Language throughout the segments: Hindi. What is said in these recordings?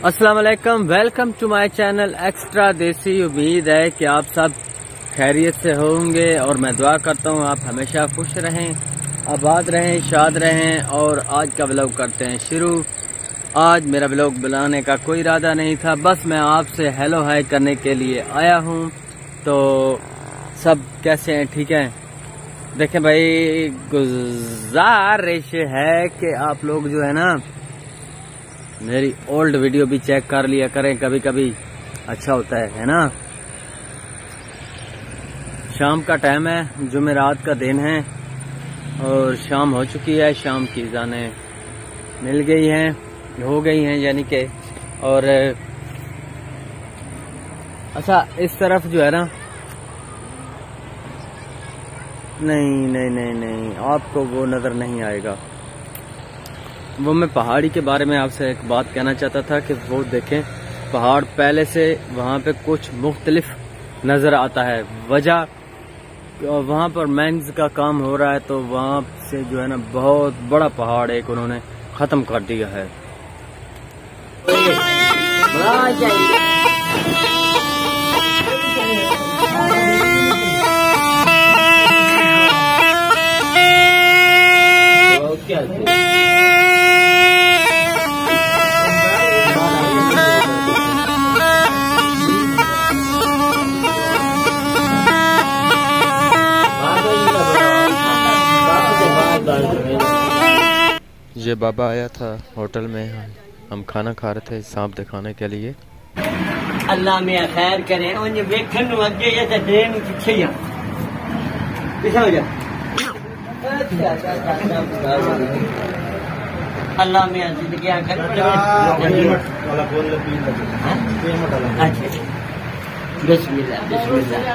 अस्सलाम वालेकुम, welcome to my channel extra desi. उम्मीद है कि आप सब खैरियत से होंगे और मैं दुआ करता हूँ आप हमेशा खुश रहें, आबाद रहें, शाद रहें। और आज का व्लॉग करते हैं शुरू। आज मेरा व्लॉग बनाने का कोई इरादा नहीं था, बस मैं आपसे हेलो हाय करने के लिए आया हूँ। तो सब कैसे हैं? ठीक है। देखें भाई, गुजारिश है कि आप लोग जो है ना मेरी ओल्ड वीडियो भी चेक कर लिया करें, कभी कभी अच्छा होता है ना। शाम का टाइम है, जुमेरात का दिन है और शाम हो चुकी है। शाम की अज़ानें मिल गई हैं, हो गई हैं यानी कि। और अच्छा, इस तरफ जो है ना, नहीं आपको वो नजर नहीं आएगा। वो मैं पहाड़ी के बारे में आपसे एक बात कहना चाहता था कि वो देखें, पहाड़ पहले से वहाँ पे कुछ मुख्तलिफ नजर आता है। वजह वहाँ पर मेंस का काम हो रहा है, तो वहाँ से जो है ना बहुत बड़ा पहाड़ एक उन्होंने खत्म कर दिया है। ये बाबा आया था होटल में, हम खाना खा रहे थे सांप दिखाने के लिए। अल्लाह में खैर करे, उन्हें वेखन अगे या ते देन पीछे या पीछे हो जा। अल्लाह में जिंदगी कर वाला बोल लपी। अच्छा, बिस्मिल्लाह बिस्मिल्लाह।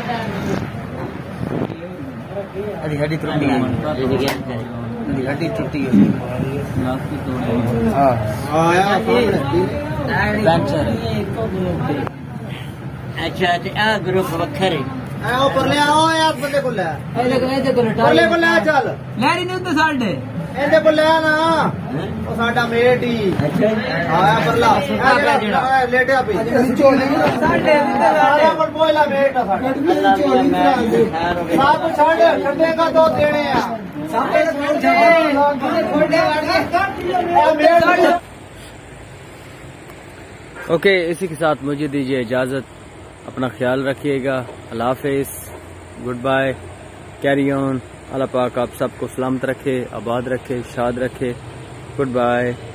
अरे हड्डी टूटी है, जिंदगी करे हड्डी टूटी है। अच्छा, आ ग्रुप वखरे आओ पर ले आओ यार, बंदे को ले चल लैरी नहीं तो साडे एंदे को ले ना, ओ साडा मेट ही। अच्छा आया परला लेटे पे साडे आया पर बोला मेट साडा। अल्लाह में साहब साडे ठंडे का दो देने आ साडे छोड़े। ओके, इसी के साथ मुझे दीजिए इजाजत। अपना ख्याल रखिएगा। अल्लाह हाफिज, गुड बाय, कैरी ऑन। अल्लाह पाक आप सबको सलामत रखे, आबाद रखे, शाद रखे। Good bye.